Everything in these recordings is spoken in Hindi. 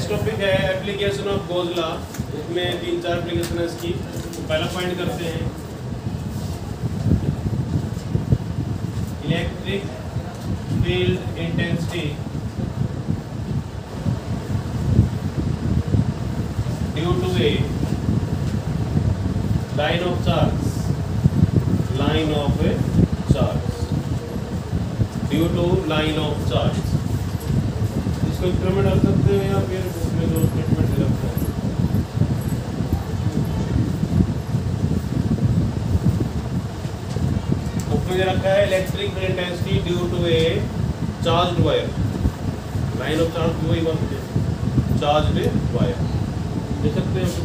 नेक्स्ट टॉपिक है एप्लीकेशन ऑफ गोज लॉ। इसमें 3-4 एप्लीकेशन है इसकी। तो पहला पॉइंट करते हैं, electric field intensity due to a line of charge, line of a charge, due to line of charge. इसको एक्सपेरिमेंट कर सकते हैं या फिर उसमें जो स्टेटमेंट दे रखा है उसमें दे रखा है electric field intensity due to a charged wire, line of charge वही बात है, चार्ज्ड वायर दे सकते हैं।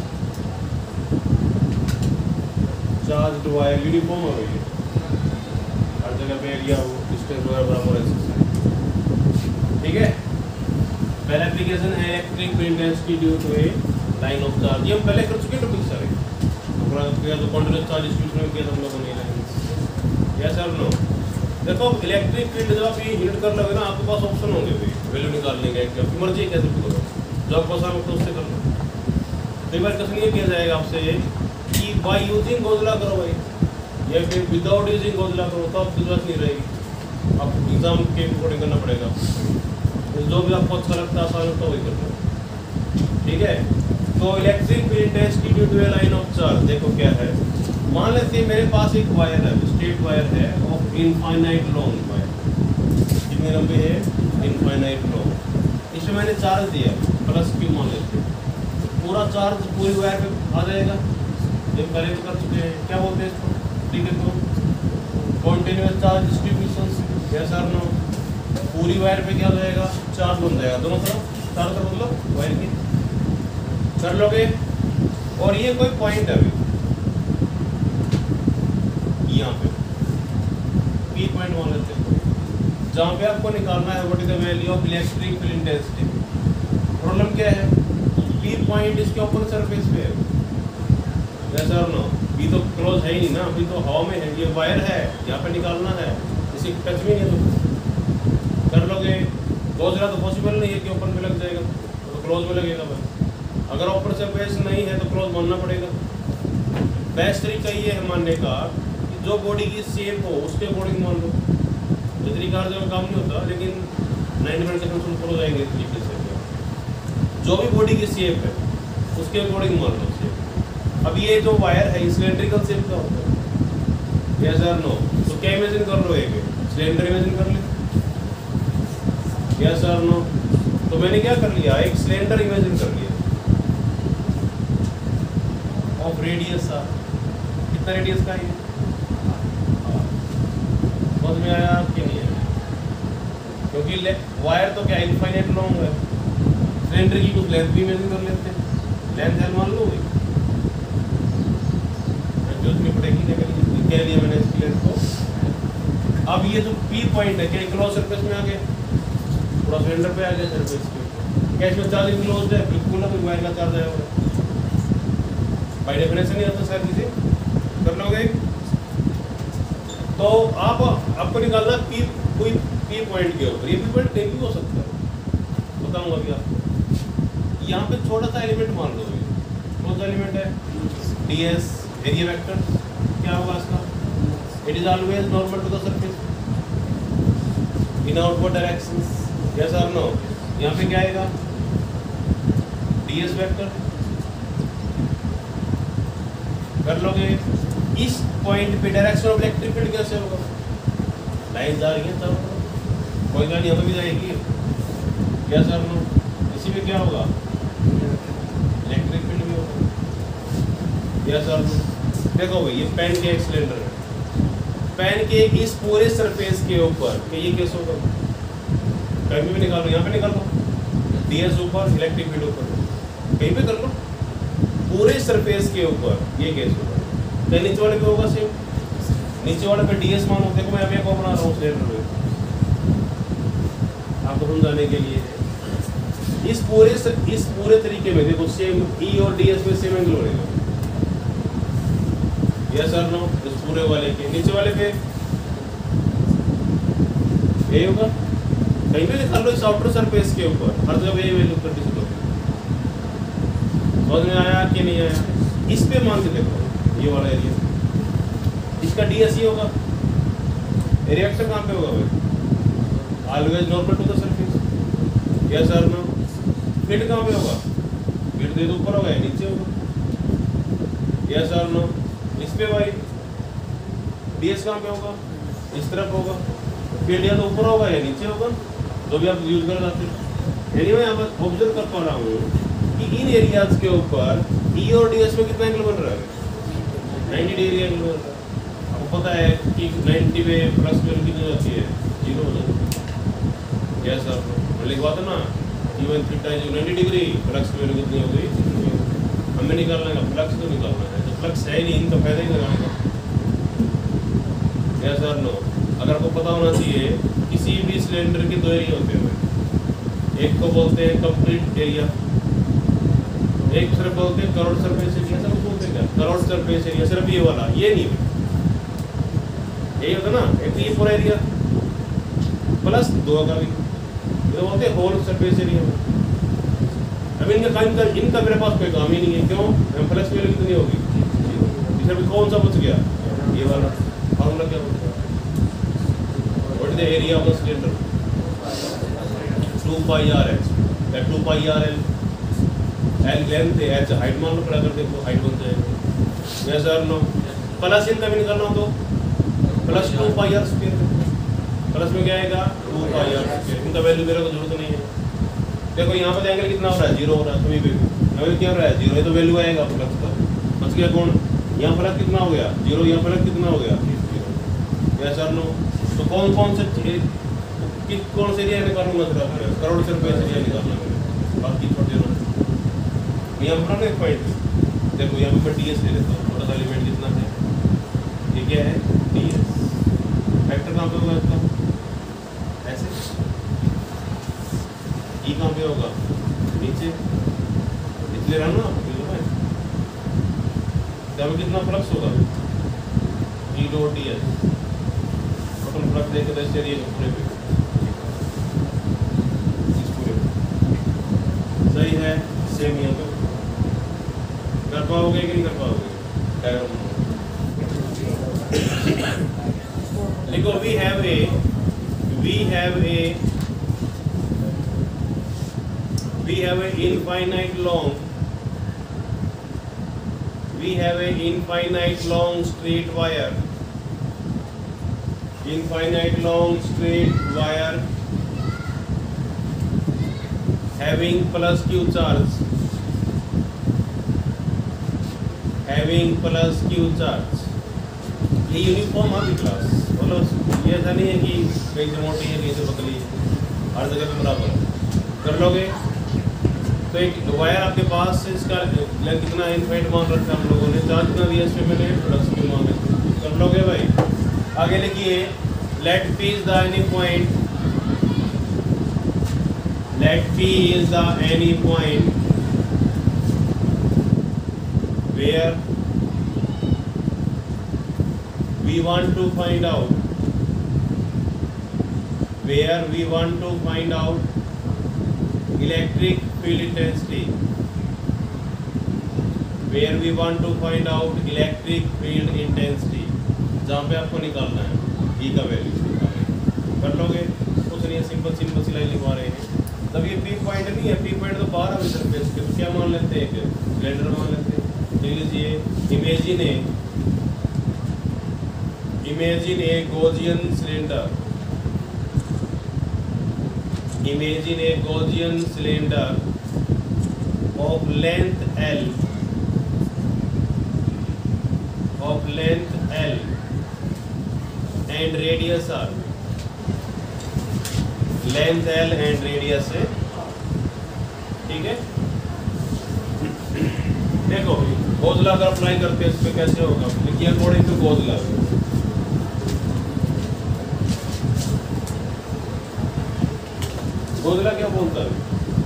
चार्ज्ड वायर यूनिफॉर्म है ये, हर जगह पे एरिया हो डिस्टेंस वगैरह बराबर है, ठीक है। पहला एप्लीकेशन है electric field intensity due to a line of charge. ये हम पहले कर चुके हैं टॉपिक सारे, अपना किया तो कॉन्टिन्यूअस चार्ज डिस्ट्रीब्यूशन में किया हम लोगों ने लाइन। यस और नो? देखो इलेक्ट्रिक फील्ड जब आप ये यूनिट कर लोगे ना, आपके पास ऑप्शन होंगे भाई वैल्यू निकालने के, अपनी मर्जी कैसे भी करो, जो आपको आसान हो उससे कर लो। कई बार क्वेश्चन ये किया जाएगा आपसे कि बाय यूजिंग गोज लॉ करो भाई, या फिर विदाउट यूजिंग गोज लॉ करो, तो आपकी जरूरत नहीं रहेगी, आपको एग्जाम के अकॉर्डिंग करना पड़ेगा। जो भी आपको अच्छा लगता है आसान होता है वही कर लो, ठीक है। तो electric field intensity due to a line of charge, देखो क्या है। मान लेते हैं मेरे पास एक वायर है, स्ट्रेट वायर है ऑफ इनफाइनाइट लॉन्ग वायर, कितने लंबे है, इनफाइनाइट लॉन्ग। इसमें मैंने चार्ज दिया प्लस क्यू, मान लेते हैं पूरा चार्ज पूरी वायर पे आ जाएगा। ये पहले कर चुके हैं, क्या बोलते हैं इसको, ठीक है। तो कॉन्टिन्यूअस चार्ज डिस्ट्रीब्यूशन, यस और नो? पूरी वायर पे क्या हो जाएगा, चार्ज बन जाएगा दोनों तरफ, चारों तरफ मतलब वायर की कर लोगे। और ये कोई पॉइंट है अभी यहाँ पे पी पॉइंट मान लेते हैं, जहाँ पे आपको निकालना है what is the value of electric field intensity. Problem क्या है, पी पॉइंट इसके ऊपर सरफेस पे है, यस और नो? पी तो क्लोज है ही नहीं ना, अभी तो हवा में है, ये वायर है, यहाँ पे निकालना है, इसे टच भी नहीं है तो कर लोगे। गोज लॉ तो पॉसिबल नहीं है कि ओपन में लग जाएगा, तो क्लोज में लगेगा बस। अगर ओपन सरफेस नहीं है तो क्लोज मानना पड़ेगा। बेस्ट तरीका ये है मानने का कि जो बॉडी की शेप हो उसके अकॉर्डिंग मान लो। ये तरीका हर जगह काम नहीं होता, लेकिन 90% फॉलो जाएंगे इस तरीके से। जो भी बॉडी की शेप है उसके अकॉर्डिंग मान लो शेप। अब ये जो वायर है सिलेंड्रिकल शेप का होता है, यस और नो? तो क्या इमेजिन कर लो, एक सिलेंडर इमेजिन कर ले, यस और नो? तो मैंने क्या कर लिया, एक सिलेंडर इमेजिन कर लिया ऑफ रेडियस आर। कितना रेडियस का है, समझ में आया कि नहीं है? क्योंकि वायर तो क्या इनफाइनाइट लॉन्ग है, सिलेंडर की कुछ लेंथ भी इमेजिन कर लेते हैं, लेंथ है मान लो, जोतनी पड़ेगी लेकिन कह दिया मैंने इसकी लेंथ को। अब ये जो पी पॉइंट है क्या क्लोज सरफेस में आ गया, पूरा सिलेंडर पे आ गया सरफेस पे, क्या इसमें चार्जिंग क्लोज है, बिल्कुल ना, कोई वायर का चार्ज आएगा बाय डेफिनेशन ही आता सारी चीजें कर लोगे। तो आपको निकालना पी, कोई पी पॉइंट के ऊपर, ये पी पॉइंट कहीं भी हो सकता है, बताऊंगा अभी आपको। यहाँ पे छोटा सा एलिमेंट मान लो, कौन सा एलिमेंट है, ds एरिया वेक्टर, क्या होगा इसका, it is always normal to the surface in outward directions, yes और नो? यहाँ पे क्या आएगा, ds वेक्टर कर लोगे। इस पॉइंट पे डायरेक्शन ऑफ इलेक्ट्रिक फील्ड कैसे होगा, लाइन जा रही है चारों तरफ, कोई गाड़ी यहाँ पे भी जाएगी, यस और नो? इसी में क्या होगा, इलेक्ट्रिक फील्ड भी होगा, यस और नो? देखो भाई ये पेन के एक सिलेंडर है, पेन के इस पूरे सरफेस के ऊपर कि ये कैसे होगा, कहीं भी निकालो, यहाँ पे निकालो, ds ऊपर, इलेक्ट्रिक फील्ड ऊपर, कहीं पे कर लो, पूरे सरफेस के ऊपर ये कैसे होगा, तो नीचे वाले पे होगा सेम, नीचे वाले पे ds मानो। देखो मैं अभी को बना रहा हूँ सिलेंडर में आपको समझाने के लिए, इस पूरे तरीके में देखो सेम E और ds में सेम एंगल बनेगा, यस और नो? इस पूरे वाले के नीचे वाले पे ये होगा, कहीं भी निकाल लो इस आउटर सरफेस के ऊपर, हर जगह ये वैल्यू कंडीशन होगी, समझ में आया कि नहीं आया? इस पे मान के देखो ये वाला एरिया, इसका ds ये होगा, रिएक्शन कहाँ पे होगा भाई? Always normal to the surface, yes और नो? फिट कहाँ पे होगा? फिट दे तो ऊपर होगा या नीचे होगा, यस और नो? इस पे भाई ds कहाँ पे होगा? इस तरफ होगा, फिट या तो ऊपर होगा या नीचे होगा, जो भी आप यूज कर जाते हैं। एनीवे यहाँ पर ऑब्जर्व कर पा रहा हूँ कि इन एरियाज के ऊपर E और ds में कितना एंगल बन रहा है? 90 डिग्री एंगल बन रहा है। आपको पता है कि 90 में प्लस वैल्यू कितनी होती है? 0 हो जाती है, यस सर? लिखवा था ना, even theta is 90 degree, flux की वैल्यू कितनी हो गई? हमें निकालना है, फ्लक्स तो निकालना है, तो फ्लक्स है ही नहीं, इनका फायदा ही लगाने का, यस सर नो? अगर आपको पता होना चाहिए किसी भी सिलेंडर के दो एरिया होते हैं, एक को बोलते हैं कंप्लीट एरिया, एक सिर्फ बोलते हैं करोड़ सरफेस एरिया, सब बोलते हैं क्या? करोड़ सरफेस एरिया, सिर्फ ये वाला, ये नहीं, यही होता ना, एक तो ये पूरा एरिया प्लस दो का भी, तो बोलते हैं होल सरफेस एरिया। अब इनका मेरे पास कोई काम ही नहीं है, क्यों? फ्लक्स वैल्यू कितनी होगी? सिर्फ कौन सा बच गया? ये वाला फॉर्मूला क्या होता है? What is the area of the cylinder? 2 pi r h, 2 pi r l, l length है, h हाइट मान लो, पड़ा कर देखो हाइट बन जाएगा, यस और नो? प्लस इनका भी निकालना हो तो plus 2 pi r square, plus में क्या आएगा? 2 पाई r स्क्वायर। इनका वैल्यू मेरे को जरूरत नहीं है। देखो यहाँ पर एंगल कितना हो रहा है? 0 हो रहा है, तो भी क्या हो रहा है? 0 है, तो वैल्यू आएगा फ्लक्स का, बच गया कौन? यहाँ फ्लक्स कितना हो गया? 0, यहाँ फ्लक्स कितना हो गया? 0, यस और नो? तो कौन से एरिया निकालूंगा? सिर्फ करोड़ सरफेस एरिया निकालना है, बाकी छोटे ना। यहाँ पर ना एक पॉइंट देखो, यहाँ पर ds ले लेता हूँ, छोटा सा एलिमेंट कितना है? ये क्या है? ds। फैक्टर कहाँ पे होगा इसका? ऐसे। e कहाँ पे होगा? नीचे, इसलिए रहा ना, जब कितना फ्लक्स होगा? e dot ds, total flux देखे तो इस एरिया के पूरे पे, इस पूरे पे सही है। सेम यहाँ पे कर पाओगे कि नहीं कर पाओगे? देखो, we have a infinite long straight wire, having plus q charge, ये यूनिफॉर्म है क्लास, बोलो ये ऐसा नहीं है कि कहीं से मोटी है कहीं से पतली है, हर जगह पे बराबर कर लोगे। तो एक वायर आपके पास है, इसका लेंथ कितना इनफाइनाइट मान रखा हम लोगों ने, चार्ज कितना दिया इस पे मैंने, फ्लक्स भी मान कर लोगे भाई। आगे लिखिए, let P is the any point, where we want to find out electric field intensity, जहाँ पे आपको निकालना है E का वैल्यू कर लोगे। कुछ नहीं है, सिंपल सी लाइन लिखवा रहे हैं। तब ये P पॉइंट नहीं है, P पॉइंट तो बाहर है सरफेस के, तो क्या मान लेते हैं? सिलेंडर मान लेते हैं। देख लीजिए, imagine a Gaussian cylinder of length L and radius R, length L and radius है, ठीक है। देखो गोजला अगर अप्लाई करते हैं इस पे कैसे होगा? देखिए अकॉर्डिंग टू गोजला, क्या बोलता है?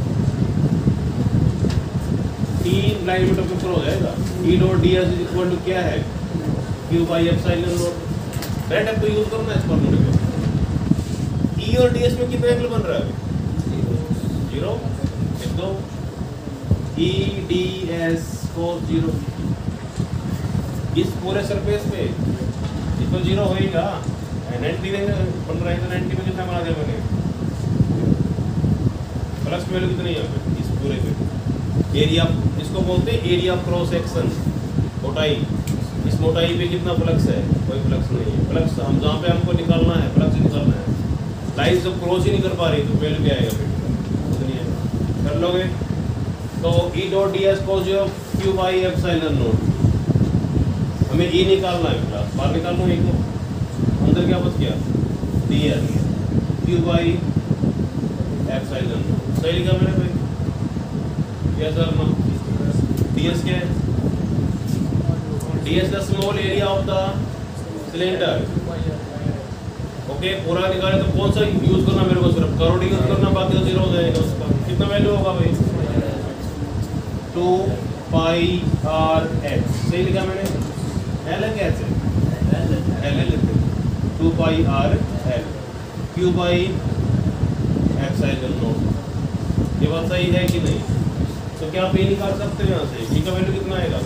3 लाइन मीटर के ऊपर हो जाएगा। E dot ds equal to क्या है? Q by epsilon naught. Right, अब तो यूज करना है इस फॉर्मूले को। E और ds में कितना एंगल बन रहा है? 0, 1, 2, EDS cos 0, इस पूरे सरफेस पे ये तो 0 होएगा। 90 में बन रहा है तो 90 में कितना बना दिया मैंने, फ्लक्स वैल्यू कितनी है यहाँ पे इस पूरे पे। एरिया, इसको बोलते हैं एरिया क्रॉस सेक्शन, मोटाई। इस मोटाई पे कितना फ्लक्स है, कोई फ्लक्स नहीं है। फ्लक्स हम जहाँ पे हमको निकालना है, फ्लक्स निकालना है, लाइन जब क्रॉस ही नहीं कर पा रही तो वैल्यू क्या आएगा फिर, उतनी है। कर लोगे तो E dot ds cos 0 q by epsilon naught, हमें E निकालना है, क्लास बाहर निकाल लो एक को, अंदर क्या बच गया ds q by epsilon naught. सही लिखा मैंने भाई, यस सर नो। ds क्या है, ds the small area of the cylinder. Okay, पूरा निकाले तो कौन सा यूज करना मेरे को, सिर्फ करोड़ यूज करना, बाकी तो 0 हो जाएगा उसका। कितना वैल्यू होगा भाई, 2 पाई r h। सही लिखा मैंने, l है क्या है, l लिखते 2 pi r l q by epsilon naught. ये बात सही है कि नहीं? तो क्या आप ये निकाल सकते हो यहाँ से, e का वैल्यू कितना आएगा,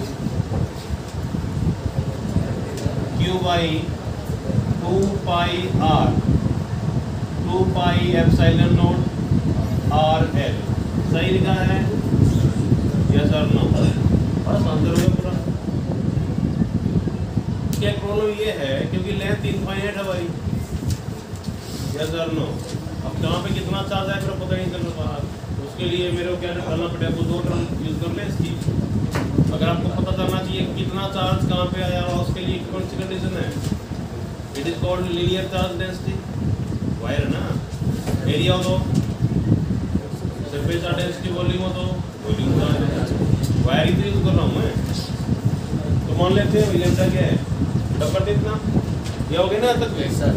q by 2 pi r 2 pi epsilon naught r l। सही लिखा है, यस और नो? बस आंसर हो गया पूरा। क्या प्रॉब्लम ये है क्योंकि लेंथ इनफाइनाइट है भाई, यस और नो? अब कहाँ पे कितना चार्ज है मेरा पता नहीं चल रहा, उसके लिए मेरे को क्या करना पड़ेगा, कुछ 2 टर्म यूज कर ले इसकी। अगर आपको पता चलना चाहिए कितना चार्ज कहाँ पे आया हुआ, उसके लिए कौन सी कंडीशन है, it is called linear charge density. Wire है ना, एरिया हो तो सरफेस डेंसिटी, वॉल्यूम हो तो वॉल्यूम चार्ज। वायर ही तो यूज कर रहा हूँ मैं, तो मान लेते हैं लैम्डा क्या है, डबल इतना ये हो गया ना तक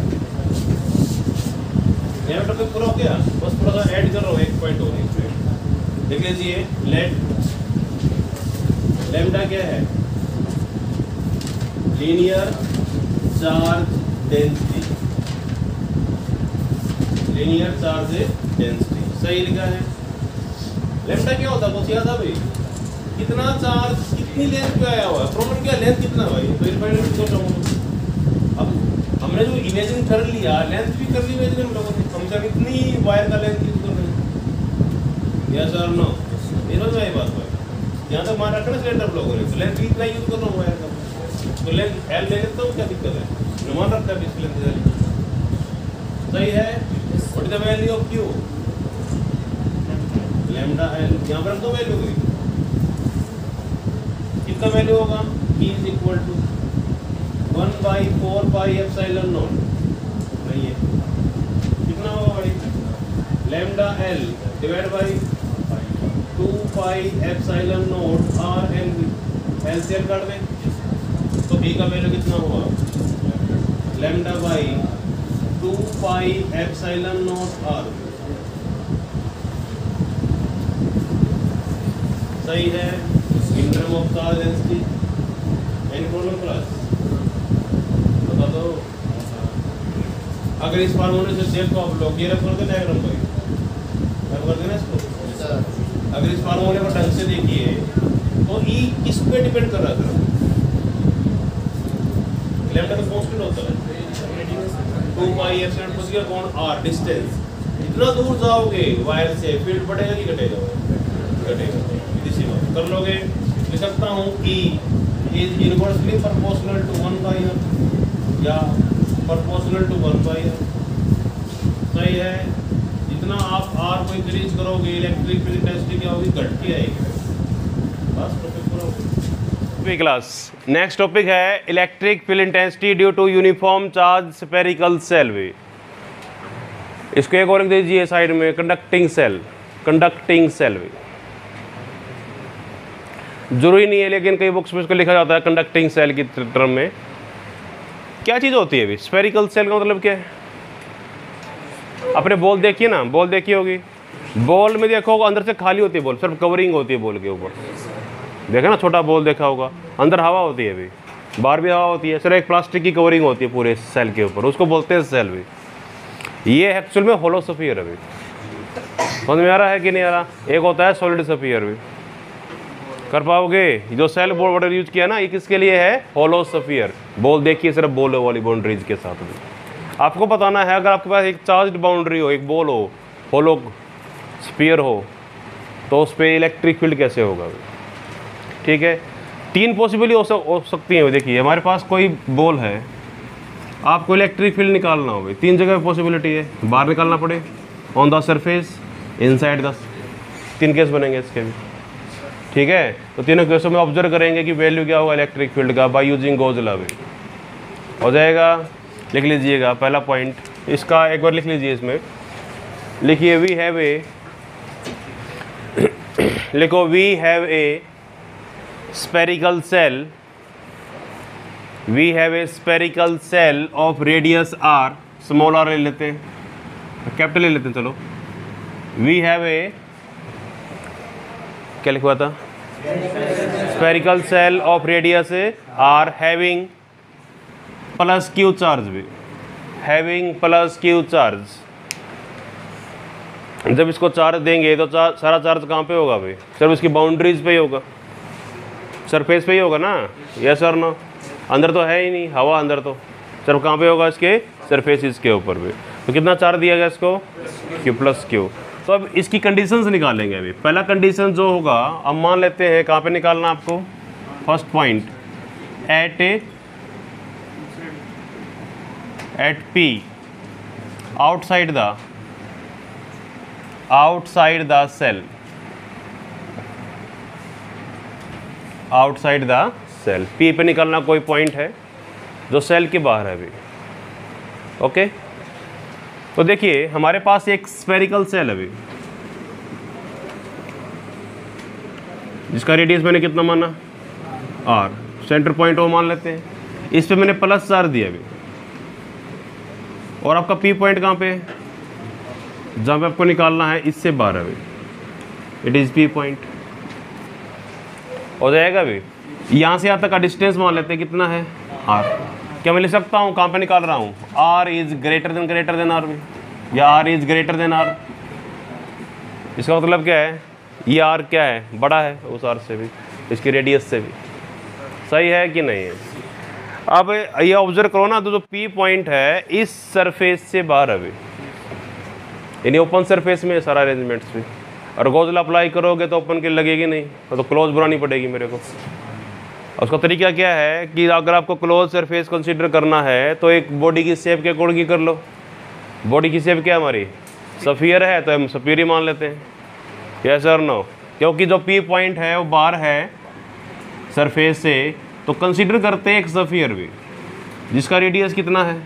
यहाँ टॉपिक पूरा हो गया। बस थोड़ा सा ऐड कर रहा हूँ, एक पॉइंट हो इसमें देख लीजिए। लैम्डा क्या है, linear charge density, linear charge density. सही लिखा है। लैम्डा क्या होता है, कुछ याद है भाई, कितना चार्ज कितनी लेंथ पे आया हुआ है, प्रॉब्लम क्या लेंथ कितना भाई, तो अब हमने जो इमेजिन कर लिया, लेंथ भी कर ली इमेजिन हम लोगों ने, हम सब इतनी वायर का लेंथ यूज कर रहे हैं, यस और नो? ये समझ में आई बात भाई, यहाँ तक मान रखा ना सिलेंडर लोगों ने, तो लेंथ भी इतना यूज कर रहा हूँ वायर का, तो लेंथ एल ले लेता हूँ, क्या दिक्कत है, मान रखता है इसकी लेंथ। सही है। What is the value of Q, lambda L, यहाँ पर रख दो वैल्यू की, कितना वैल्यू होगा, E is equal to 1 by 4 pi epsilon naught, नहीं है कितना होगा भाई, lambda L divide by 2 pi epsilon naught R L, L से एल काट दें तो E का वैल्यू कितना हुआ, lambda by 2 pi epsilon naught R. सही है। In term of charge density an problem plus बता दो। अगर इस फार्मूले से सेल को आप लोग ये रख कर डायग्राम भाई रख कर देना इसको। अगर इस फार्मूले को ढंग से देखिए तो ई किस पे डिपेंड कर रहा है, लैम्डा का कांस्टेंट होता है 2 पाई एप्सिलॉन पूछ गया कौन आर, डिस्टेंस। इतना दूर जाओगे वायर से फील्ड बढ़ेगा कि घटेगा, घटेगा। कर लोगे, लिख सकता हूँ कि is inversely proportional to 1 by r या प्रोपोर्शनल टू 1 बाई r। सही है। जितना आप r को इंक्रीज करोगे इलेक्ट्रिक फील्ड डेंसिटी क्या होगी, घट के आएगी। बस टॉपिक पूरा हो गया। क्लास नेक्स्ट टॉपिक है electric field intensity due to uniform charge spherical shell. भी इसको एक और लिख दीजिए साइड में, कंडक्टिंग सेल, कंडक्टिंग सेल। भी जरूरी नहीं है लेकिन कई बुक्स में इसको लिखा जाता है कंडक्टिंग सेल की टर्म में। क्या चीज़ होती है अभी स्फेरिकल सेल का मतलब क्या है, अपने बॉल देखिए ना, बॉल देखी होगी, बॉल में देखो अंदर से खाली होती है बॉल, सिर्फ कवरिंग होती है बॉल के ऊपर, देखा ना छोटा बॉल देखा होगा, अंदर हवा होती है, अभी बाहर भी हवा होती है, सिर्फ एक प्लास्टिक की कवरिंग होती है पूरे सेल के ऊपर, उसको बोलते हैं सेल। भी ये एक्चुअल में होलो स्फीयर। अभी समझ में आ रहा है कि नहीं आ रहा। एक होता है सॉलिड स्फीयर भी, कर पाओगे? जो सेल बॉर्डर यूज किया ना, ये किसके लिए है? होलो स्फीयर। बॉल देखिए सिर्फ बॉल वाली बाउंड्रीज के साथ भी आपको बताना है। अगर आपके पास एक चार्ज्ड बाउंड्री हो, एक बॉल हो, होलो स्फीयर हो, तो उस पर इलेक्ट्रिक फील्ड कैसे होगा? ठीक है, 3 पॉसिबिलिटी हो सकती है। देखिए हमारे पास कोई बॉल है, आपको इलेक्ट्रिक फील्ड निकालना होगा, 3 जगह पॉसिबिलिटी है। बाहर निकालना पड़े, on the surface, inside the, 3 case बनेंगे इसके भी। ठीक है, तो तीनों केसों में ऑब्जर्व करेंगे कि वैल्यू क्या होगा इलेक्ट्रिक फील्ड का बाय यूजिंग गॉस लॉ। हो जाएगा, लिख लीजिएगा पहला पॉइंट इसका, एक बार लिख लीजिए। इसमें लिखिए वी हैव ए, लिखो we have a spherical shell, we have a spherical shell of radius R, small R ले लेते हैं, कैपिटल ले लेते हैं। चलो, वी हैव ए, क्या लिखवा था? Spherical shell of radius R having plus Q charge भी, हैविंग प्लस क्यू चार्ज। जब इसको चार्ज देंगे तो सारा चार्ज कहाँ पे होगा भाई? सिर्फ इसकी बाउंड्रीज पे ही होगा, सरफेस पे ही होगा ना। यस और नो? अंदर तो है ही नहीं हवा, अंदर तो सिर्फ कहाँ पे होगा? इसके सरफेस के ऊपर भी। तो कितना चार्ज दिया गया इसको? Q plus Q. तो अब इसकी कंडीशंस निकालेंगे अभी। पहला कंडीशन जो होगा, अब मान लेते हैं कहाँ पे निकालना आपको? First point at P outside the shell, outside the shell, P पे निकालना कोई पॉइंट है जो सेल के बाहर है अभी। ओके, तो देखिए हमारे पास एक स्फेरिकल सेल है अभी, जिसका रेडियस मैंने कितना माना? आर, सेंटर पॉइंट वो मान लेते हैं। इस पे मैंने प्लस चार्ज दिया अभी, और आपका पी पॉइंट कहाँ पे है? जहाँ पे आपको निकालना है इससे बाहर अभी, इट इज़ पी पॉइंट। हो जाएगा अभी। यहाँ से यहाँ तक का डिस्टेंस मान लेते हैं, कितना है? आर। क्या मैं लिख सकता हूँ कहाँ पे निकाल रहा हूँ? R is greater than R भी, या R is greater than R. इसका मतलब क्या है? ये आर क्या है? बड़ा है उस आर से भी, इसकी रेडियस से भी। सही है कि नहीं है? अब ये ऑब्जर्व करो ना, तो जो पी पॉइंट है इस सरफेस से बाहर अभी, यानी ओपन सरफेस में सारा अरेंजमेंट्स भी। और गॉस लॉ अप्लाई करोगे तो ओपन की लगेगी नहीं, तो क्लोज बनानी पड़ेगी मेरे को। उसका तरीका क्या है कि अगर आपको क्लोज सरफेस कंसीडर करना है तो एक बॉडी की शेप के अकॉर्डिंग ही कर लो। बॉडी की शेप क्या हमारी? स्फीयर है, तो हम स्फीयर ही मान लेते हैं। यस और नो? क्योंकि जो पी पॉइंट है वो बाहर है सरफेस से, तो कंसीडर करते हैं एक स्फीयर भी, जिसका रेडियस कितना है?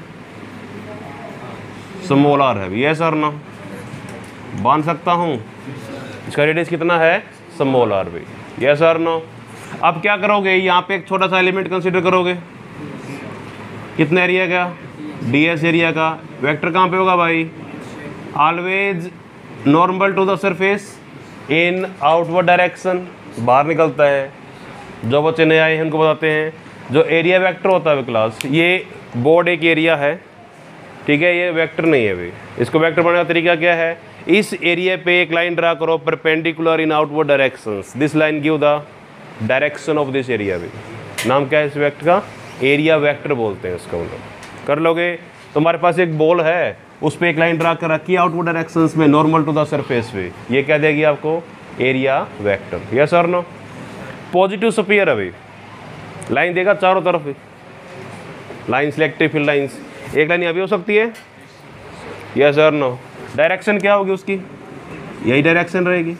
स्मॉल आर है। यस और नो? बांध सकता हूँ, इसका रेडियस कितना है? स्मॉल आर भी। यस और नो? अब क्या करोगे? यहाँ पे एक छोटा सा एलिमेंट कंसीडर करोगे, कितना एरिया का? ds एरिया का। वेक्टर कहाँ पे होगा भाई? Always normal to the surface in outward direction, बाहर निकलता है। जो बच्चे नए आए हैं उनको बताते हैं, जो एरिया वेक्टर होता है क्लास, ये बोर्ड एक एरिया है, ठीक है, ये वेक्टर नहीं है भाई। इसको वेक्टर बनाने का तरीका क्या है? इस एरिया पे एक लाइन ड्रा करो perpendicular in outward directions, this line give the direction of this area भी। नाम क्या है इस वेक्टर का? एरिया वेक्टर बोलते हैं इसको। मतलब कर लोगे तो हमारे पास एक बॉल है, उस पर एक लाइन ड्रा कर रखी है आउटवर्ड डायरेक्शंस में, नॉर्मल टू द सरफेस पे, ये क्या देगी आपको? Area vector. यस और नो? पॉजिटिव स्फीयर अभी लाइन देगा चारों तरफ, लाइन सिलेक्टिव फील्ड लाइंस, एक लाइन अभी हो सकती है। यस और नो? डायरेक्शन क्या होगी उसकी? यही डायरेक्शन रहेगी।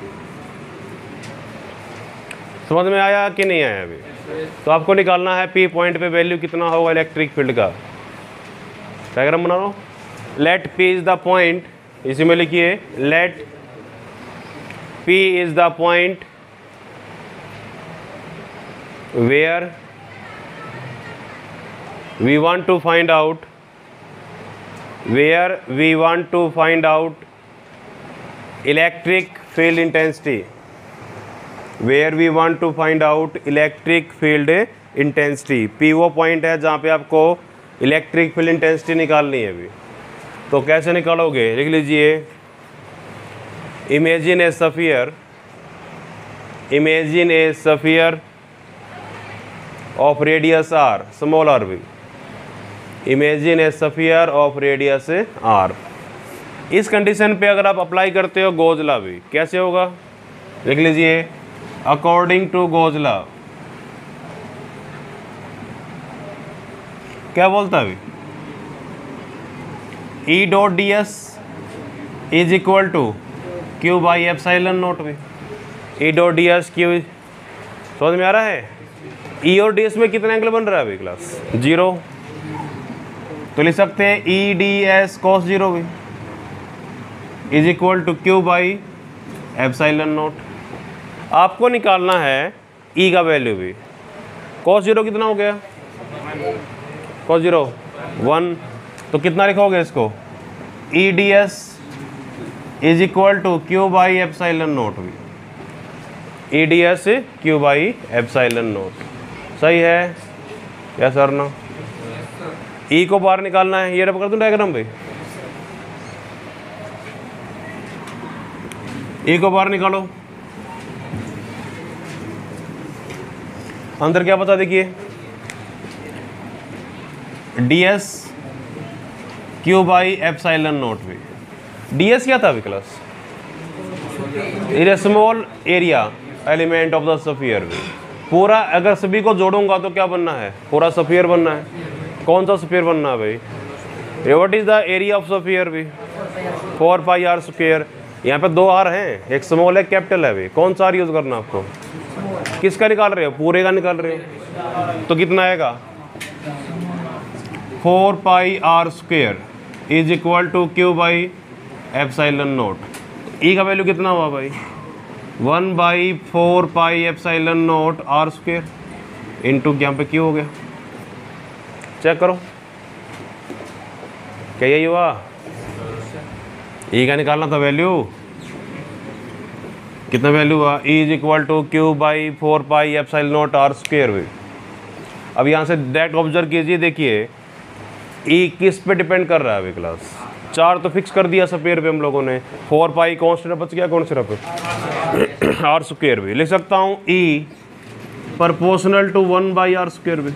समझ में आया कि नहीं आया अभी? तो आपको निकालना है पी पॉइंट पे वैल्यू कितना होगा इलेक्ट्रिक फील्ड का। डायग्राम बना लो। Let P is the point, इसी में लिखिए let P is the point where we want to find out electric field intensity, where we want to find out electric field intensity। P वो पॉइंट है जहाँ पे आपको इलेक्ट्रिक फील्ड इंटेंसिटी निकालनी है अभी। तो कैसे निकालोगे? लिख लीजिए imagine a sphere imagine a sphere of radius R, small r भी, imagine a sphere of radius R. इस कंडीशन पे अगर आप अप्लाई करते हो गॉस लॉ भी, कैसे होगा लिख लीजिए, अकॉर्डिंग टू गॉस लॉ क्या बोलता है अभी, E dot D S is equal to Q by epsilon naught भी, E dot D S Q, समझ में आ रहा है। ई और डी एस में कितना एंगल बन रहा है अभी क्लास, 0, तो लिख सकते हैं ई डी एस कॉस 0 भी is equal to Q by epsilon naught. आपको निकालना है ई का वैल्यू भी, कॉस 0 कितना हो गया, कॉस 0 1, तो कितना लिखोगे इसको, E D S is equal to Q by epsilon naught भी, E D S Q by epsilon naught. सही है क्या सर ना, ई को बाहर निकालना है, ये कर दूं डायग्राम भाई, ई को बाहर निकालो, अंदर क्या बता देखिए, D S Q by epsilon naught भी, डी एस क्या था अभी class, small area element of the sphere भी, पूरा अगर सभी को जोड़ूंगा तो क्या बनना है, पूरा स्फीयर बनना है। कौन सा स्फीयर बनना है भाई, what is the area of sphere भी, 4 पाई आर स्क्वायर। यहाँ पे 2 आर हैं, एक स्मॉल है कैपिटल है भाई, कौन सा आर यूज करना आपको, किसका निकाल रहे हो, पूरे का निकाल रहे हो, तो कितना आएगा 4 pi R square is equal to Q by epsilon naught. E का वैल्यू कितना हुआ भाई, 1/4 pi epsilon naught R square into यहाँ पे क्यू हो गया, चेक करो क्या यही हुआ, ई का निकालना था वैल्यू, कितना वैल्यू हुआ, E is equal to Q by 4 pi epsilon naught R square भी। अब यहाँ से डायरेक्ट ऑब्जर्व कीजिए, देखिए ई किस पे डिपेंड कर रहा है अभी क्लास, 4 तो फिक्स कर दिया स्क्वायर पे हम लोगों ने, 4 पाई कॉन्स्टेंट बच गया कौन सिर्फ आर स्क्वायर भी, लिख सकता हूँ ई प्रोपोर्शनल टू 1/r स्क्वायर भी,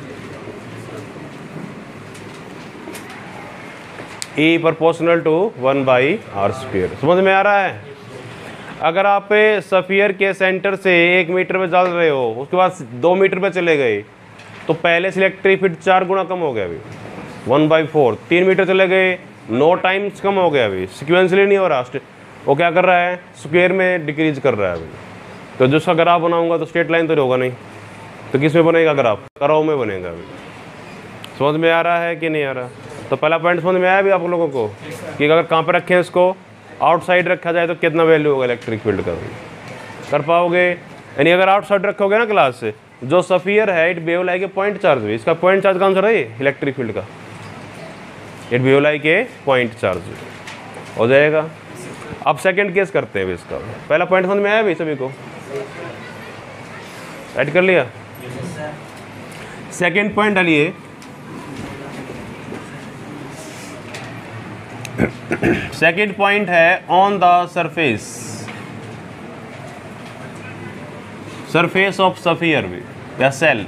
ई प्रोपोर्शनल टू 1/r स्क्वायर। समझ में आ रहा है। अगर आप स्फीयर के सेंटर से 1 मीटर पे चल रहे हो, उसके बाद 2 मीटर पे चले गए, तो पहले से इलेक्ट्रिक फील्ड 4 गुना कम हो गया अभी, 1/4, 3 मीटर चले गए 9 टाइम्स कम हो गया अभी, सिक्वेंसली नहीं हो रहा, वो क्या कर रहा है स्क्वायर में डिक्रीज कर रहा है अभी। तो जिसका ग्राफ बनाऊंगा तो स्ट्रेट लाइन तो होगा नहीं, तो किस में बनेगा ग्राफ, कर्व में बनेगा अभी। समझ में आ रहा है कि नहीं आ रहा। तो पहला पॉइंट समझ में आया भी आप लोगों को कि अगर कहाँ पर रखें इसको, आउटसाइड रखा जाए तो कितना वैल्यू होगा इलेक्ट्रिक फील्ड का भी कर पाओगे। यानी अगर आउटसाइड रखोगे ना क्लास से, जो स्फीयर है it behave like a point charge भी, इसका पॉइंट चार्ज का आंसर है इलेक्ट्रिक फील्ड का, it behave like a point charge हो जाएगा। अब सेकंड केस करते हैं इसका। पहला पॉइंट समझ में आया भाई सभी को, ऐड कर लिया। सेकंड पॉइंट डालिए, सेकंड पॉइंट है on the surface of sphere भी या shell,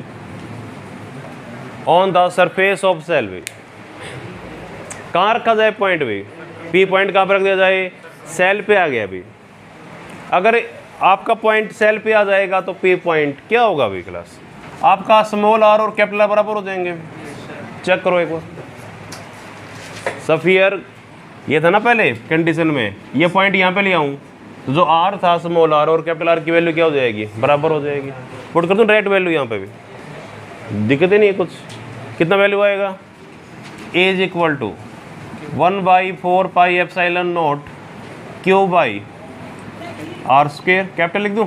on the surface of shell भी। कहाँ रखा जाए पॉइंट भी, पी पॉइंट कहाँ पर रख दिया जाए, सेल पे आ गया अभी। अगर आपका पॉइंट सेल पे आ जाएगा तो पी पॉइंट क्या होगा अभी क्लास, आपका स्मॉल आर और कैपिटल आर बराबर हो जाएंगे। चेक करो एक बार, स्फीयर ये था ना पहले कंडीशन में, ये पॉइंट यहाँ पे ले आऊँ तो जो आर था स्मॉल आर और कैपिटल आर की वैल्यू क्या हो जाएगी, बराबर हो जाएगी। पुट कर दूँ डायरेक्ट वैल्यू यहाँ पे भी, दिक्कत ही नहीं है कुछ। कितना वैल्यू आएगा, E is equal to 1/4 pi epsilon naught Q by R square, capital लिख दूँ,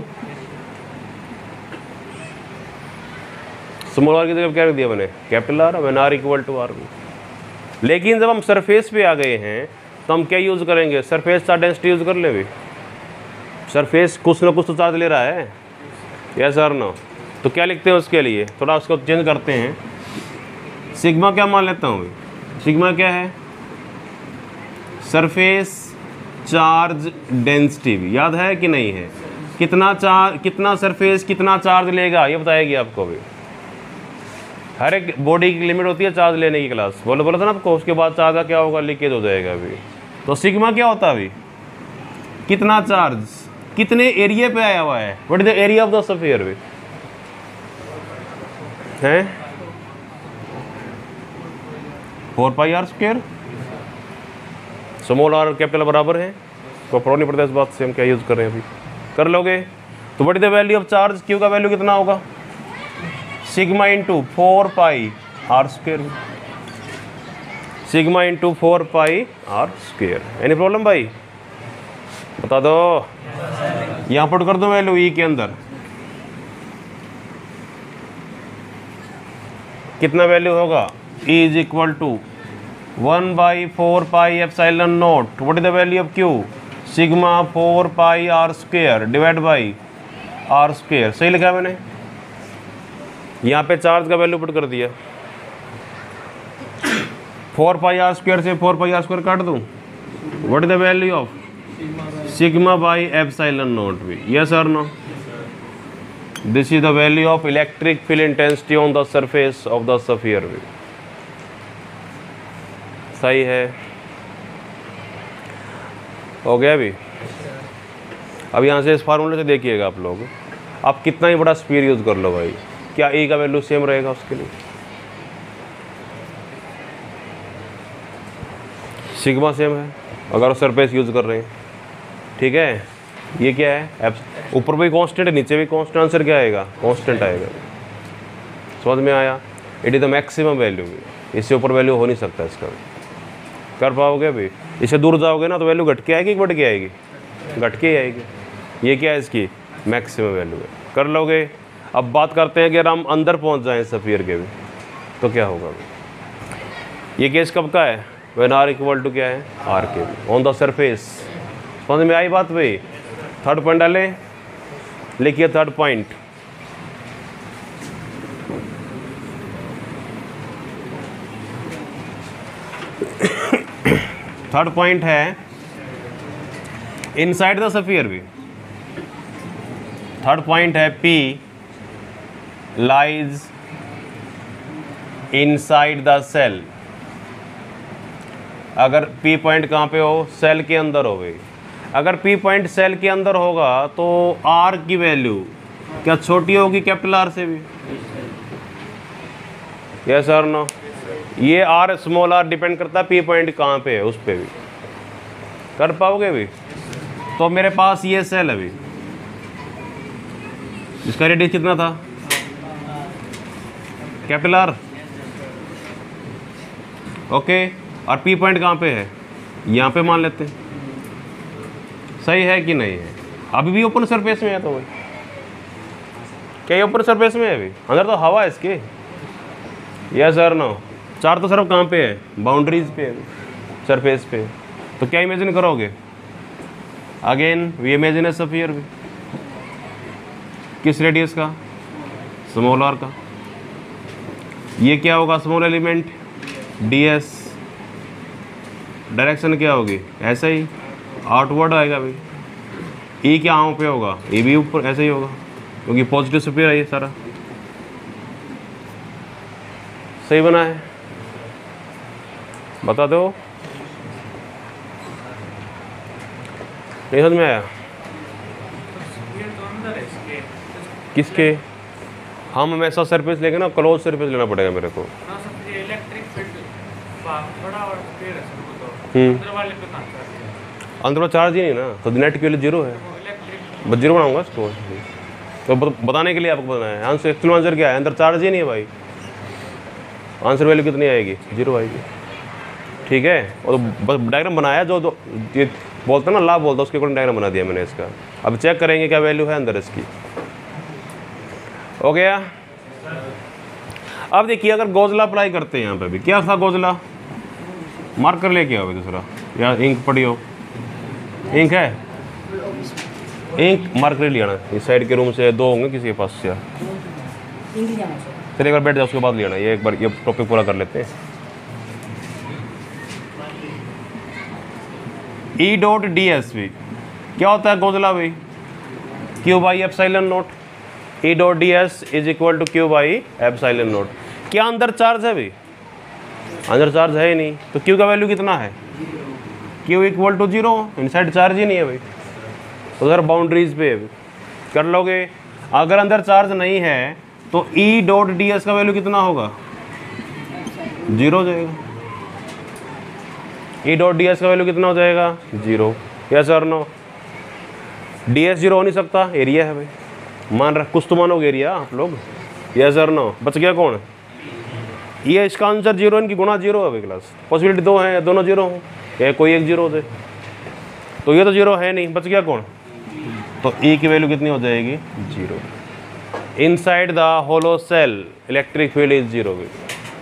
स्मॉल आर की जगह क्या रख दिया मैंने, कैपिटल आर, मैंने आर इक्वल टू आर। लेकिन जब हम सरफेस पे आ गए हैं तो हम क्या यूज़ करेंगे, सरफेस चार्ज डेंसिटी यूज़ कर ले भी। सरफेस कुछ ना कुछ तो चार्ज ले रहा है, यस और नो। तो क्या लिखते हैं उसके लिए, थोड़ा उसको चेंज करते हैं। सिग्मा क्या मान लेता हूँ, सिग्मा क्या है, सरफेस चार्ज डेंसिटी भी, याद है कि नहीं है, कितना सरफेस कितना चार्ज लेगा ये बताएगी आपको भी। हर एक बॉडी की लिमिट होती है चार्ज लेने की क्लास, बोला था ना आपको। उसके बाद चार्ज का क्या होगा, लीकेज हो जाएगा अभी। तो सिग्मा क्या होता है अभी, कितना चार्ज कितने एरिया पे आया हुआ है, what is the area of the sphere भी है 4πr²। स्मॉल आर कैपिटल बराबर है, तो फर्क नहीं पड़ता इस बात से हम क्या यूज़ कर रहे हैं अभी, कर लोगे। तो what is the value of charge, Q का वैल्यू कितना होगा, sigma into 4πr², sigma into 4πr²। Any problem भाई, बता दो। यहाँ पुट कर दो वैल्यू ई के अंदर, कितना वैल्यू होगा, E is equal to 1/4πε0। What is the value of Q, sigma 4πr² divide by r²। सही लिखा है मैंने, यहाँ पे चार्ज का वैल्यू पुट कर दिया। 4πr² से 4πr² काट दूँ, what is the value of sigma by ε0 भी, यस और no. This is the value of electric field intensity on the surface of the sphere भी। सही है, हो गया अभी। अब यहाँ से इस फार्मूले से देखिएगा आप लोग, आप कितना ही बड़ा स्फीयर यूज़ कर लो भाई, क्या E का वैल्यू सेम रहेगा उसके लिए, सिग्मा सेम है अगर सरफेस यूज़ कर रहे हैं, ठीक है। ये क्या है, ऊपर भी कांस्टेंट है नीचे भी कांस्टेंट, आंसर क्या आएगा, कांस्टेंट आएगा। समझ में आया, it is the maximum value, इससे ऊपर वैल्यू हो नहीं सकता इसका। कर पाओगे अभी, इससे दूर जाओगे ना तो वैल्यू घट के आएगी, बढ़ के आएगी, घट के आएगी। ये क्या है, इसकी मैक्सिमम वैल्यू है, कर लोगे। अब बात करते हैं कि अगर हम अंदर पहुंच जाएं स्फीयर के भी तो क्या होगा। ये केस कब का है, व्हेन r इक्वल टू क्या है, r के भी ऑन द सरफेस। समझ में आई बात भाई। थर्ड पॉइंट डाले, लिखिए थर्ड पॉइंट, थर्ड पॉइंट है इनसाइड द स्फीयर भी। थर्ड पॉइंट है P lies inside the shell. अगर P पॉइंट कहाँ पे हो, सेल के अंदर हो गई। अगर P पॉइंट सेल के अंदर होगा तो R की वैल्यू क्या छोटी होगी कैपिटल R से भी, यस और नो। ये R स्मॉल r डिपेंड करता है P पॉइंट कहाँ पे है उस पर भी, कर पाओगे भी। तो मेरे पास ये सेल है अभी, इसका रेडियस कितना था, कैपिटल R, ओके। और P पॉइंट कहाँ पे है, यहाँ पे मान लेते हैं। सही है कि नहीं है, अभी भी ओपन सरफेस में है तो भाई, क्या ये ओपन सरफेस में है अभी, अंदर तो हवा है इसके, यस और नो। चार तो सिर्फ कहाँ पे है, बाउंड्रीज पे है, सरफेस पे। तो क्या इमेजिन करोगे, again we imagine a sphere भी, किस रेडियस का, स्मॉल r का। ये क्या होगा, स्मॉल एलिमेंट ds, डायरेक्शन क्या होगी, ऐसा ही आउटवर्ड आएगा भाई। E क्या यहाँ पे होगा, E भी ऊपर ऐसे ही होगा क्योंकि पॉजिटिव स्फीयर है ये सारा। सही बना है, बता दो, नहीं समझ में आया किसके। हम हमेशा सरफेस लेंगे ना, क्लोज सरफेस लेना पड़ेगा मेरे को। अंदर वाला चार्ज ही नहीं ना, तो नेट के लिए जीरो है, बस जीरो बनाऊंगा इसको। तो बताने के लिए आपको बताना है, आंसर एक्चुअल आंसर क्या है, अंदर चार्ज ही नहीं है भाई। आंसर वैल्यू कितनी आएगी, जीरो आएगी, ठीक है। और बस डायग्राम बनाया जो ये बोलते ना, लाभ बोलता उसके अकॉर्डिंग डायग्राम बना दिया मैंने इसका। अब चेक करेंगे क्या वैल्यू है अंदर इसकी, हो गया। अब देखिए अगर गोजला अप्लाई करते हैं यहाँ पे भी, क्या था गोजला, मार्कर लेके आओ दूसरा, या इंक पड़ी हो, इंक है, इंक मार्कर ले आना। इस साइड के रूम से दो होंगे किसी के पास से, चलिए एक बार बैठ जाओ, उसके बाद ले आना। ये एक बार ये टॉपिक पूरा कर लेते हैं। E.ds भी क्या होता है गोजला भाई, Q by epsilon naught, E dot D S is equal to Q by epsilon naught. क्या अंदर चार्ज है भाई? अंदर चार्ज है ही नहीं, तो क्यू का वैल्यू कितना है? Q equal to 0, inside charge ही नहीं है भाई, उधर बाउंड्रीज पे कर लोगे। अगर अंदर चार्ज नहीं है तो ई डॉट डी एस का वैल्यू कितना होगा? 0 हो जाएगा। ई डॉट डी एस का वैल्यू कितना हो जाएगा? 0। यस और नो? डी एस 0 हो नहीं सकता, एरिया है भाई, मान रहा कुछ तो मानोगे एरिया आप लोग। यस और नो? बच गया कौन? ये इसका आंसर 0, इनकी गुणा 0 है भाई क्लास। पॉसिबिलिटी 2 है, दोनों 0 हो या कोई एक 0 हो जाए, तो ये तो 0 है नहीं, बच गया कौन? तो ई की वैल्यू कितनी हो जाएगी? 0। Inside the hollow shell electric field is 0 भी।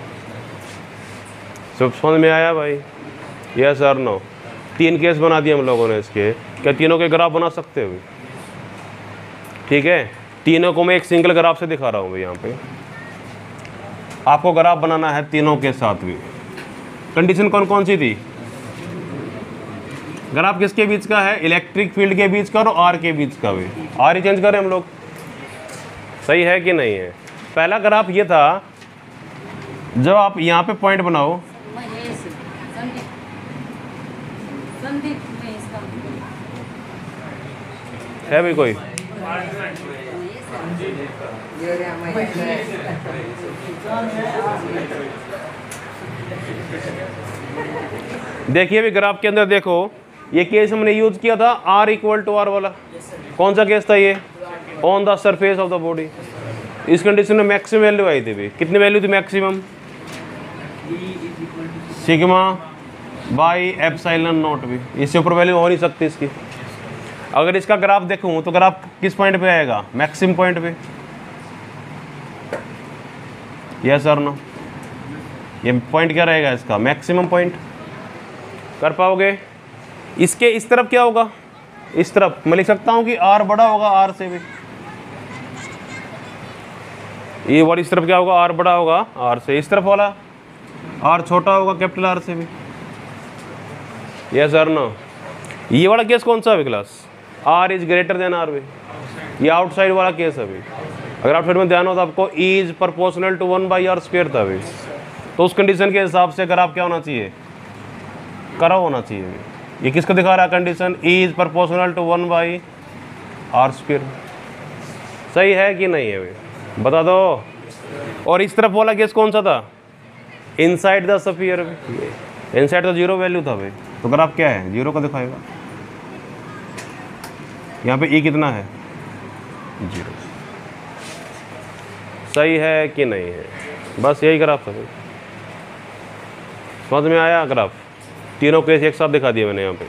सब समझ में आया भाई? यस और नो? 3 केस बना दिए हम लोगों ने इसके। क्या तीनों के ग्राफ बना सकते हो? ठीक है, तीनों को मैं एक सिंगल ग्राफ से दिखा रहा हूँ भाई। यहाँ पे आपको ग्राफ बनाना है तीनों के साथ भी। कंडीशन कौन कौन सी थी? ग्राफ किसके बीच का है? इलेक्ट्रिक फील्ड के बीच का और आर के बीच का भी। आर ही चेंज करें हम लोग, सही है कि नहीं है? पहला ग्राफ ये था, जब आप यहाँ पे पॉइंट बनाओ, है भी कोई? देखिए भी ग्राफ के अंदर देखो, ये केस हमने यूज किया था r इक्वल टू आर वाला। कौन सा केस था ये? On the surface of the body. इस कंडीशन में मैक्सिमम वैल्यू आई थी भी। कितनी वैल्यू थी maximum? Sigma by epsilon naught भी। इससे ऊपर वैल्यू हो नहीं सकती इसकी। अगर इसका ग्राफ देखूं तो ग्राफ किस पॉइंट पे आएगा? मैक्सिमम पॉइंट पे। यस और नो? ये पॉइंट क्या रहेगा इसका? Maximum point. कर पाओगे? इसके इस तरफ क्या होगा? इस तरफ मैं लिख सकता हूँ कि r बड़ा होगा r से भी। ये वाली इस तरफ क्या होगा? r बड़ा होगा r से। इस तरफ वाला r छोटा होगा कैपिटल R से भी। यस और नो? ये वाला केस कौन सा है class? r is greater than r भी। ये आउटसाइड वाला केस है भी। अगर आउटसाइड में ध्यान हो तो आपको e is proportional to 1/r² था भी। तो उस कंडीशन के हिसाब से ग्राफ क्या होना चाहिए? कर्व होना चाहिए भी। ये किसको दिखा रहा है condition? e is proportional to 1/r²। सही है कि नहीं है भाई? बता दो। और इस तरफ वाला केस कौन सा था? Inside the sphere. इनसाइड तो 0 वैल्यू था भाई, तो ग्राफ क्या है? 0 का दिखाएगा। यहाँ पे e कितना है? 0। सही है कि नहीं है? बस यही ग्राफ था भाई। समझ में आया ग्राफ? तीनों केस एक साथ दिखा दिए मैंने यहाँ पे।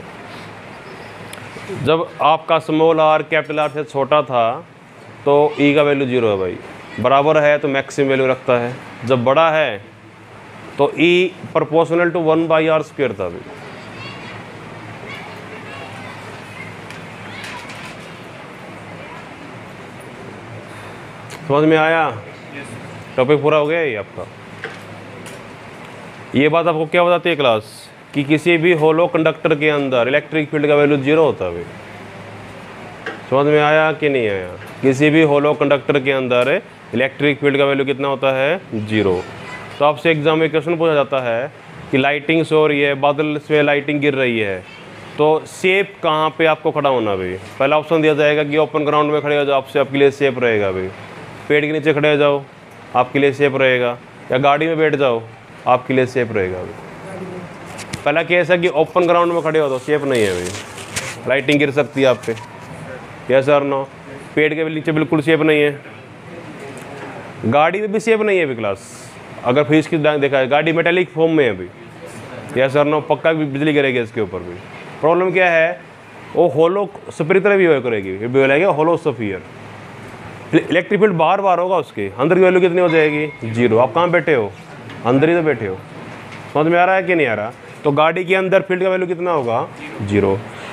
जब आपका स्मॉल r कैपिटल R से छोटा था तो e का वैल्यू 0 है भाई। बराबर है तो मैक्सिमम वैल्यू रखता है। जब बड़ा है तो e प्रोपोर्शनल टू 1/r² था भाई। समझ में आया? टॉपिक पूरा हो गया ये आपका। ये बात आपको क्या बताती है क्लास? कि किसी भी होलो कंडक्टर के अंदर इलेक्ट्रिक फील्ड का वैल्यू 0 होता है। समझ में आया कि नहीं आया? किसी भी होलो कंडक्टर के अंदर इलेक्ट्रिक फील्ड का वैल्यू कितना होता है? 0। तो आपसे एग्जाम में क्वेश्चन पूछा जाता है कि लाइटिंग सो रही है, बादल से लाइटिंग गिर रही है, तो सेफ कहाँ पे आपको खड़ा होना भाई? पहला ऑप्शन दिया जाएगा कि ओपन ग्राउंड में खड़े हो जाओ, आपसे आपके लिए सेफ रहेगा भाई। पेड़ के नीचे खड़े हो जाओ, आपके लिए सेफ रहेगा। या गाड़ी में बैठ जाओ, आपके लिए सेफ रहेगा भाई। पहला केस है कि ओपन ग्राउंड में खड़े हो तो सेफ नहीं है भाई, लाइटिंग गिर सकती है आप पे। यस और नो? पेड़ के नीचे बिल्कुल सेफ नहीं है। गाड़ी में भी सेफ नहीं है अभी क्लास। अगर फिर इसकी देखा है, गाड़ी मेटेलिक फॉर्म में है अभी। यस और नो? पक्का भी बिजली गिरेगी इसके ऊपर भी। प्रॉब्लम क्या है? वो होलो स्फीयर तरह भी करेगी, फिर बोलेगा होलो स्फीयर। इलेक्ट्रिक फील्ड बाहर बाहर होगा, उसके अंदर की वैल्यू कितनी हो जाएगी? 0। आप कहाँ बैठे हो? अंदर ही तो बैठे हो। समझ में आ रहा है कि नहीं आ रहा? तो गाड़ी के अंदर फील्ड का वैल्यू कितना होगा? 0।